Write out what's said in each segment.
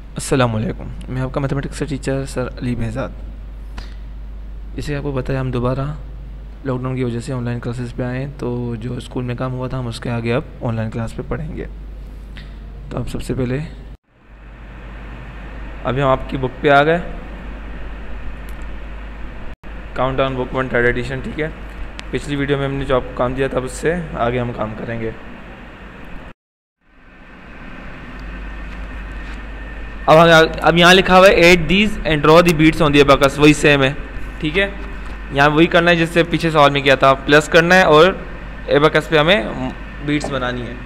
अस्सलामुअलैकुम। मैं आपका मैथमेटिक्स का टीचर सर अली behzad। जैसे आपको बताया, हम दोबारा लॉकडाउन की वजह से ऑनलाइन क्लासेस पे आए, तो जो स्कूल में काम हुआ था हम उसके आगे अब ऑनलाइन क्लास पे पढ़ेंगे। तो अब सबसे पहले अभी हम आपकी बुक पे आ गए, काउंटडाउन बुक 1 3rd एडिशन। ठीक है, पिछली वीडियो में हमने जो आपको काम दिया था उससे आगे हम काम करेंगे। अब यहाँ लिखा हुआ है add these and draw the beads on the abacus, वही सेम है। ठीक है, यहाँ वही करना है जिससे पीछे सवाल में किया था, प्लस करना है और एबाकस पे हमें बीट्स बनानी है,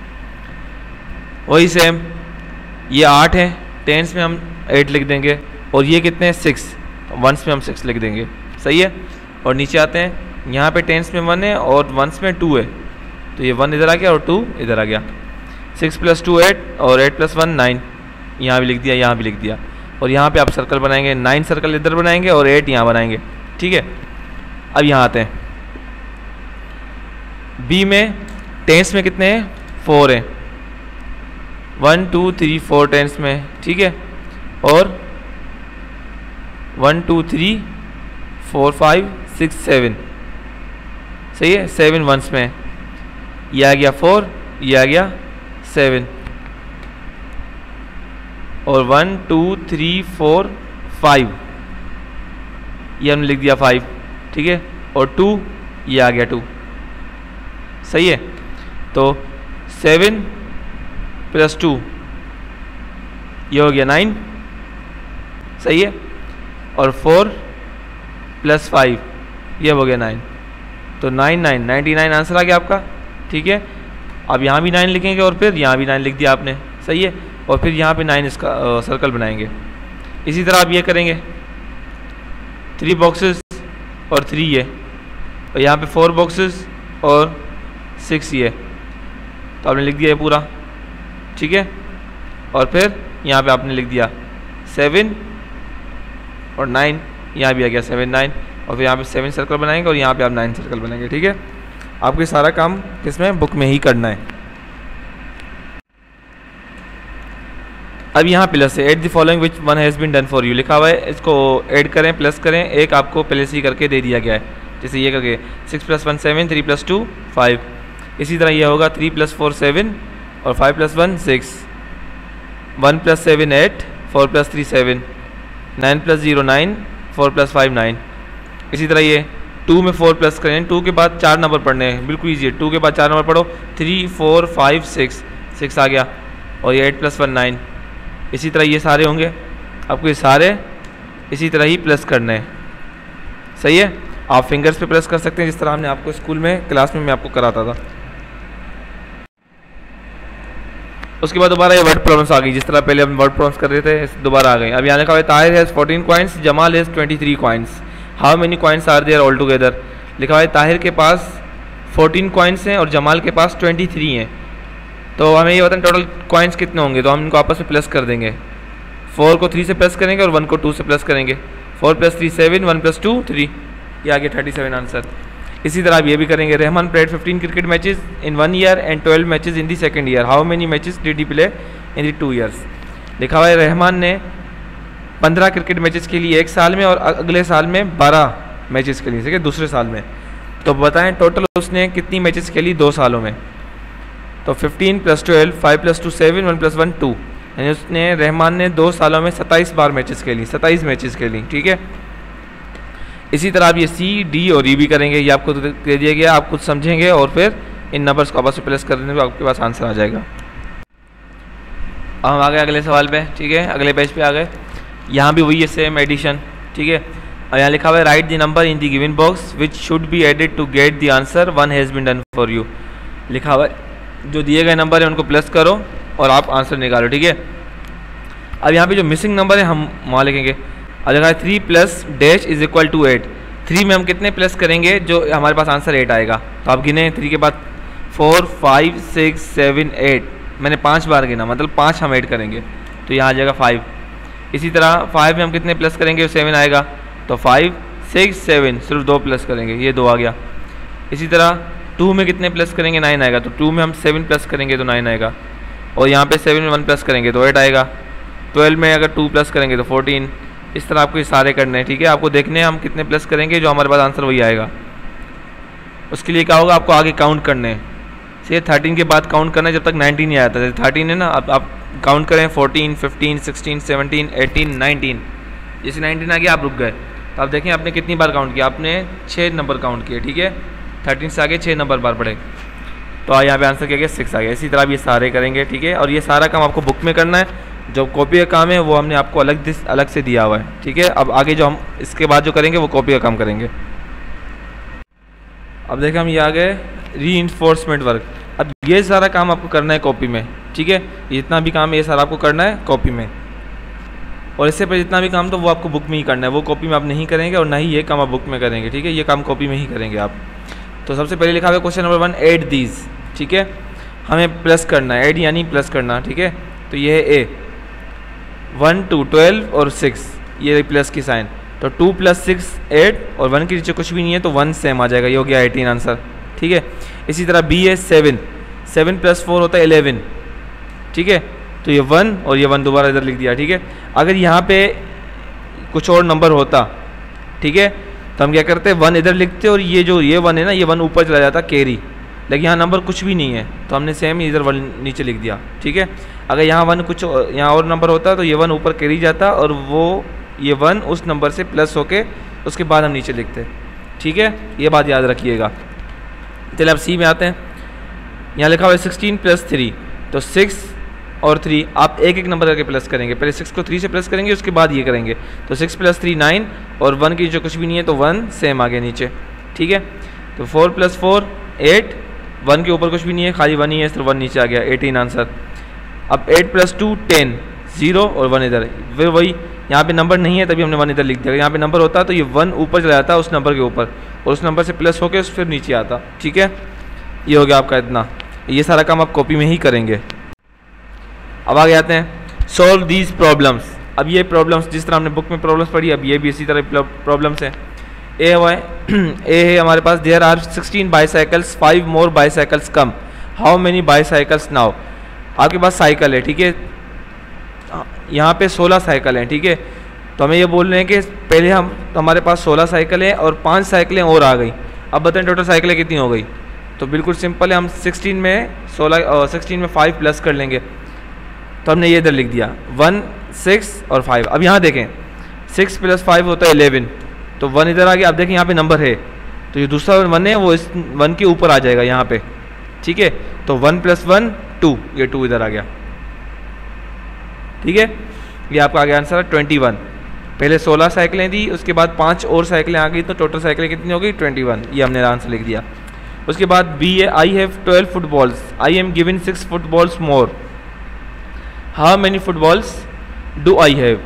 वही सेम। ये 8 है, टेंस में हम 8 लिख देंगे, और ये कितने हैं 6, वंस में हम 6 लिख देंगे। सही है। और नीचे आते हैं, यहाँ पे टेंस में 1 है और वंस में 2 है, तो ये 1 इधर आ गया और 2 इधर आ गया। 6 + 2 8 और 8 + 1 9, यहाँ भी लिख दिया, यहाँ भी लिख दिया। और यहाँ पे आप सर्कल बनाएंगे, 9 सर्कल इधर बनाएंगे और 8 यहाँ बनाएंगे। ठीक है, अब यहाँ आते हैं, बी में टेंस में कितने हैं 4 हैं, 1 2 3 4 टेंस में। ठीक है, और 1 2 3 4 5 6 7, सही है, 7 वंस में। ये आ गया 4, ये आ गया 7, और 1 2 3 4 5, ये हमने लिख दिया 5। ठीक है, और 2, ये आ गया 2। सही है, तो 7 + 2 ये हो गया 9। सही है, और 4 + 5 ये हो गया 9, तो 9 9 99 आंसर आ गया आपका। ठीक है, अब यहाँ भी 9 लिखेंगे और फिर यहाँ भी 9 लिख दिया आपने। सही है, और फिर यहाँ पे 9 इसका सर्कल बनाएंगे। इसी तरह आप ये करेंगे, 3 बॉक्सेस और 3 ये, और यहाँ पे 4 बॉक्सेस और 6 ये, तो आपने लिख दिया ये पूरा। ठीक है, और फिर यहाँ पे आपने लिख दिया 7 और 9, यहाँ भी आ गया 7 9, और फिर यहाँ पे 7 सर्कल बनाएंगे और यहाँ पे आप 9 सर्कल बनाएंगे। ठीक है, आपको सारा काम किसमें, बुक में ही करना है। अब यहाँ प्लस है, add the following which one has been done for you लिखा हुआ है, इसको ऐड करें, प्लस करें। एक आपको पहले से ही करके दे दिया गया है, जैसे ये करके 6 + 1 7, 3 + 2 5। इसी तरह ये होगा 3 + 4 7 और 5 + 1 6, 1 + 7 8, 4 + 3 7, 9 + 0 9, 4 + 5 9। इसी तरह ये 2 में 4 प्लस करें, 2 के बाद 4 नंबर पढ़ने हैं, बिल्कुल ईजी है। 2 के बाद 4 नंबर पढ़ो, 3 4 5 6, 6 आ गया, और ये 8 + 1 9। इसी तरह ये सारे होंगे, आपको ये सारे इसी तरह ही प्लस करने हैं। सही है, आप फिंगर्स पे प्लस कर सकते हैं, जिस तरह हमने आपको स्कूल में क्लास में मैं आपको कराता था। उसके बाद दोबारा ये वर्ड प्रॉब्लम्स आ गई, जिस तरह पहले हम वर्ड प्रॉब्लम्स कर रहे थे, दोबारा आ गई। अब यहाँ लिखा हुआ है Tahir has 14 coins, Jamal has 23 coins, how many coins are there all together. लिखा हुआ है ताहिर के पास 14 कॉइन्स हैं और जमाल के पास 23 हैं, तो हमें ये बताएं टोटल कॉइन्स कितने होंगे, तो हम इनको आपस में प्लस कर देंगे। 4 को 3 से प्लस करेंगे और 1 को 2 से प्लस करेंगे। 4 + 3 7, 1 + 2 3, ये आ गया 37 आंसर। इसी तरह आप ये भी करेंगे, Rahman played 15 cricket matches in 1 year and 12 matches in the 2nd year, how many matches did he play in the 2 years. लिखा हुआ है रहमान ने 15 क्रिकेट मैचेस के लिए 1 साल में और अगले साल में 12 मैचेस के लिए, ठीक है, दूसरे साल में। तो बताएं टोटल उसने कितनी मैचेस खेली 2 सालों में। तो 15 + 12, 5 + 2 7, 1 + 1 2, यानी उसने रहमान ने 2 सालों में 27 बार मैचेस खेली, 27 मैचेस खेली। ठीक है, इसी तरह आप ये सी डी और ई भी करेंगे, ये आपको दे दिया गया, आप कुछ समझेंगे और फिर इन नंबर्स को आपस में प्लस कर देने पर आपके पास आंसर आ जाएगा। अब हम आ गए अगले सवाल पे। ठीक है, अगले पेज पे आ गए, यहाँ भी वही है सेम एडिशन। ठीक है, और यहाँ लिखा हुआ है write the number in the given box which should be added to get the answer, one has been done for you. लिखा हुआ है जो दिए गए नंबर है उनको प्लस करो और आप आंसर निकालो। ठीक है, अब यहाँ पे जो मिसिंग नंबर है हम वहाँ लिखेंगे। अब लिखा है 3 + डैश इज इक्वल टू 8। 3 में हम कितने प्लस करेंगे जो हमारे पास आंसर 8 आएगा, तो आप गिने 3 के बाद 4 5 6 7 8, मैंने 5 बार गिना, मतलब 5 हम ऐड करेंगे, तो यहाँ आ जाएगा 5। इसी तरह 5 में हम कितने प्लस करेंगे 7 आएगा, तो 5 6 7 सिर्फ 2 प्लस करेंगे, ये 2 आ गया। इसी तरह 2 में कितने प्लस करेंगे 9 आएगा, तो 2 में हम 7 प्लस करेंगे तो 9 आएगा, और यहाँ पे 7 में 1 प्लस करेंगे तो 8 आएगा। 12 में अगर 2 प्लस करेंगे तो 14, इस तरह आपको ये सारे करने हैं, ठीक है। आपको देखने हैं हम कितने प्लस करेंगे, जो हमारे पास आंसर वही आएगा। उसके लिए क्या होगा, आपको आगे काउंट करने हैं। ये 13 के बाद काउंट करना है जब तक 19 नहीं आता। जैसे 13 है ना, अब आप काउंट करें 14, 15, 16, 17, 18, 19। जैसे 19 आ गया आप रुक गए, तो आप देखें आपने कितनी बार काउंट किया, आपने 6 नंबर काउंट किए, ठीक है। 13 से आगे 6 नंबर बार पड़े, तो यहाँ पे आंसर क्या गया 6 आ गया। इसी तरह आप ये सारे करेंगे, ठीक है। और ये सारा काम आपको बुक में करना है, जो कॉपी का काम है वो हमने आपको अलग से दिया हुआ है, ठीक है। अब आगे जो हम इसके बाद जो करेंगे वो कॉपी का काम करेंगे। अब देखें हम ये आ गए रीइंफोर्समेंट वर्क। अब ये सारा काम आपको करना है कॉपी में, ठीक है। जितना भी काम है ये सारा आपको करना है कॉपी में, और इससे पहले जितना भी काम तो वो आपको बुक में ही करना है, वो कॉपी में आप नहीं करेंगे और ना ही ये काम आप बुक में करेंगे, ठीक है। ये काम कॉपी में ही करेंगे आप। तो सबसे पहले लिखा हुआ है क्वेश्चन नंबर 1, ऐड दीज, ठीक है। हमें प्लस करना है, ऐड यानी प्लस करना, ठीक है। तो ये है ए 1, 2, 12 और 6, ये प्लस की साइन। तो 2 + 6 8 और 1 के नीचे कुछ भी नहीं है तो 1 सेम आ जाएगा, ये हो गया 18 आंसर, ठीक है। इसी तरह बी है 7 + 4 होता है 11, ठीक है। तो ये 1 और ये 1 दोबारा इधर लिख दिया, ठीक है। अगर यहाँ पे कुछ और नंबर होता, ठीक है, तो हम क्या करते 1 इधर लिखते और ये जो ये 1 है ना, ये 1 ऊपर चला जाता कैरी। लेकिन यहाँ नंबर कुछ भी नहीं है तो हमने सेम इधर 1 नीचे लिख दिया, ठीक है। अगर यहाँ 1 कुछ यहाँ और नंबर होता तो ये 1 ऊपर कैरी जाता और वो ये 1 उस नंबर से प्लस होके उसके बाद हम नीचे लिखते, ठीक है। ये बात याद रखिएगा। चलिए अब सी में आते हैं। यहाँ लिखा हुआ है 16 + 3, तो 6 और 3 आप एक एक नंबर करके प्लस करेंगे। पहले 6 को 3 से प्लस करेंगे, उसके बाद ये करेंगे। तो 6 + 3 9 और 1 के नीचे कुछ भी नहीं है तो 1 सेम आ गया नीचे, ठीक है। तो 4 + 4 8, 1 के ऊपर कुछ भी नहीं है, खाली 1 ही है, तो 1 नीचे आ गया, 18 आंसर। अब 8 + 2 10, 0 और 1 इधर, फिर वही यहाँ पे नंबर नहीं है तभी हमने 1 इधर लिख दिया। यहाँ पे नंबर होता तो ये 1 ऊपर चला जाता उस नंबर के ऊपर और उस नंबर से प्लस होकर फिर नीचे आता, ठीक है। ये हो गया आपका इतना। ये सारा काम आप कॉपी में ही करेंगे। अब आगे आते हैं, सॉल्व दीज प्रॉब्लम्स। अब ये प्रॉब्लम्स जिस तरह हमने बुक में प्रॉब्लम्स पढ़ी, अब ये भी इसी तरह प्रॉब्लम्स हैं। ए है हमारे पास, there are 16 bicycles, 5 more bicycles come, how many bicycles now. आपके पास साइकिल है, ठीक है, यहाँ पे 16 साइकिल हैं, ठीक है। तो हमें ये बोल रहे हैं कि पहले हमारे पास 16 साइकिल हैं और 5 साइकिलें और आ गई। अब बताएं टोटल साइकिलें कितनी हो गई। तो बिल्कुल सिंपल है, हम 16 में 5 प्लस कर लेंगे। तो हमने ये इधर लिख दिया 1 6 और 5। अब यहाँ देखें 6 + 5 होता है 11, तो 1 इधर आ गया। अब देखें यहाँ पे नंबर है तो ये दूसरा 1 है वो इस 1 के ऊपर आ जाएगा यहाँ पे, ठीक है। तो 1 + 1 2, ये 2 इधर आ गया, ठीक है। ये आपका आ गया आंसर 21। पहले 16 साइकिलें दी, उसके बाद 5 और साइकिलें आ गई, तो टोटल साइकिलें कितनी हो गई 21। ये हमने आंसर लिख दिया। उसके बाद बी है, I have 12 footballs, I am given 6 footballs more, how many footballs do I have.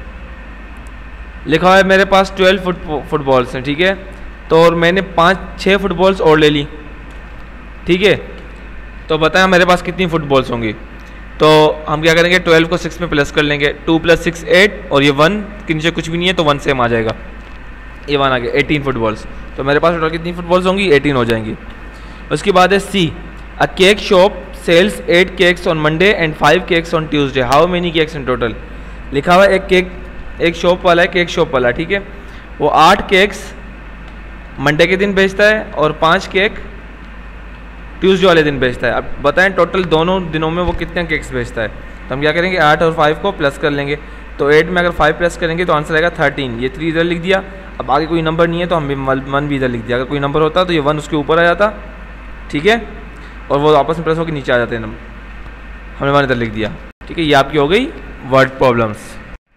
लिखा है मेरे पास 12 फुटबॉल्स हैं, ठीक है। तो और मैंने 6 फुटबॉल्स और ले ली, ठीक है। तो बताएं मेरे पास कितनी फुटबॉल्स होंगी। तो हम क्या करेंगे 12 को 6 में प्लस कर लेंगे, 2 + 6 8 और ये 1 के नीचे कुछ भी नहीं है तो 1 सेम आ जाएगा, ये 1 आ गया, 18 फुटबॉल्स। तो मेरे पास टोटल कितनी फुटबॉल्स होंगी 18 हो जाएंगी। उसके बाद है C, a cake shop sells 8 cakes on Monday and 5 cakes on Tuesday, how many cakes in total. लिखा हुआ है एक शॉप वाला है, केक शॉप वाला, ठीक है। वो 8 केक्स मंडे के दिन बेचता है और 5 केक ट्यूसडे वाले दिन बेचता है। अब बताएं टोटल दोनों दिनों में वो कितने केक्स बेचता है। तो हम क्या करेंगे 8 और 5 को प्लस कर लेंगे। तो 8 में अगर 5 प्लस करेंगे तो आंसर आएगा 13। ये 3 इधर लिख दिया। अब आगे कोई नंबर नहीं है तो हम 1 भी इधर लिख दिया। अगर कोई नंबर होता तो ये 1 उसके ऊपर आ जाता, ठीक है, और वो आपस में प्लस होकर नीचे आ जाते हैं नंबर, हमने 1 इधर लिख दिया, ठीक है। ये आपकी हो गई वर्ड प्रॉब्लम्स।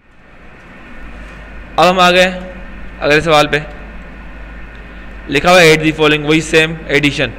अब हम आ गए अगले सवाल पे। लिखा हुआ है 8 दी फॉलोइंग, वही सेम एडिशन।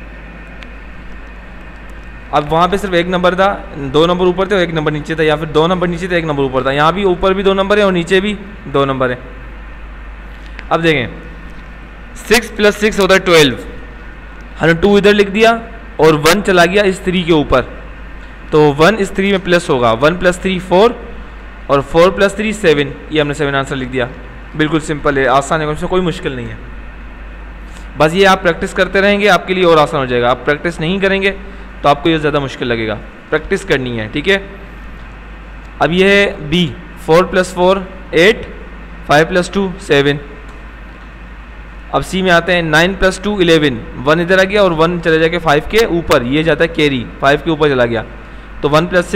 अब वहाँ पे सिर्फ एक नंबर था, 2 नंबर ऊपर थे और 1 नंबर नीचे था, या फिर 2 नंबर नीचे थे 1 नंबर ऊपर था। यहाँ भी ऊपर भी 2 नंबर है और नीचे भी 2 नंबर है। अब देखें 6 + 6 होता है 12, हमने 2 इधर लिख दिया और 1 चला गया इस 3 के ऊपर, तो 1 इस 3 में प्लस होगा, 1 + 3 4 और 4 + 3 7, ये हमने 7 आंसर लिख दिया। बिल्कुल सिंपल है, आसान है, इसमें कोई मुश्किल नहीं है। बस ये आप प्रैक्टिस करते रहेंगे आपके लिए और आसान हो जाएगा। आप प्रैक्टिस नहीं करेंगे तो आपको ये ज़्यादा मुश्किल लगेगा, प्रैक्टिस करनी है, ठीक है। अब ये है बी, 4 + 4 8, 5 + 2 7। अब सी में आते हैं 9 + 2 11, 1 इधर आ गया और 1 चले जाके 5 के ऊपर, ये जाता है कैरी, 5 के ऊपर चला गया। तो 1 +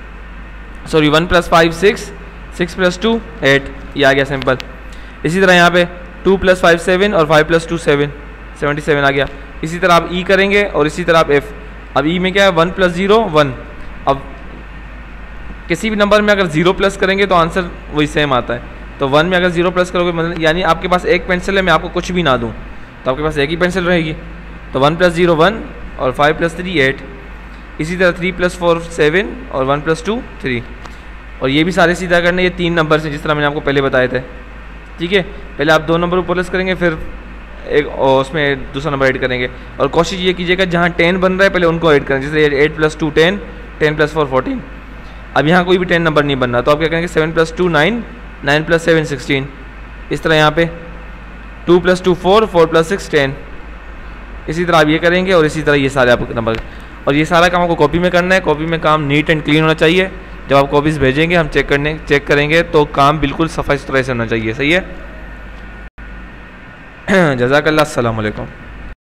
5 6, 6 + 2 8, ये आ गया सिंपल। इसी तरह यहाँ पे 2 + 5 7 और 5 + 2 7, 77 आ गया। इसी तरह आप ई करेंगे और इसी तरह आप एफ। अब ई में क्या है 1 + 0 1। अब किसी भी नंबर में अगर 0 प्लस करेंगे तो आंसर वही सेम आता है। तो 1 में अगर 0 प्लस करोगे मतलब यानी आपके पास एक पेंसिल है, मैं आपको कुछ भी ना दूँ तो आपके पास एक ही पेंसिल रहेगी। तो 1 + 0 1 और 5 + 3 8। इसी तरह 3 + 4 7 और 1 + 2 3। और ये भी सारे सीधा करने, ये 3 नंबर से जिस तरह मैंने आपको पहले बताए थे। ठीक है, पहले आप 2 नंबर ऊपर प्लस करेंगे, फिर एक और उसमें दूसरा नंबर ऐड करेंगे। और कोशिश ये कीजिएगा जहाँ 10 बन रहा है पहले उनको ऐड करें, जैसे 8 + 2 10, 10 + 4 14। अब यहाँ कोई भी 10 नंबर नहीं बन रहा तो आप क्या करेंगे 7 + 2 9, 9 + 7 16। इस तरह यहाँ पे 2 + 2 4, 4 + 6 10। इसी तरह आप ये करेंगे और इसी तरह ये सारे आपके नंबर। और ये सारा काम आपको कॉपी में करना है। कॉपी में काम नीट एंड क्लीन होना चाहिए। जब आप कॉपीज़ भेजेंगे हम चेक करेंगे तो काम बिल्कुल सफाई सुथराई से होना चाहिए। सही है। जज़ाकल्लाह, अस्सलाम वालेकुम।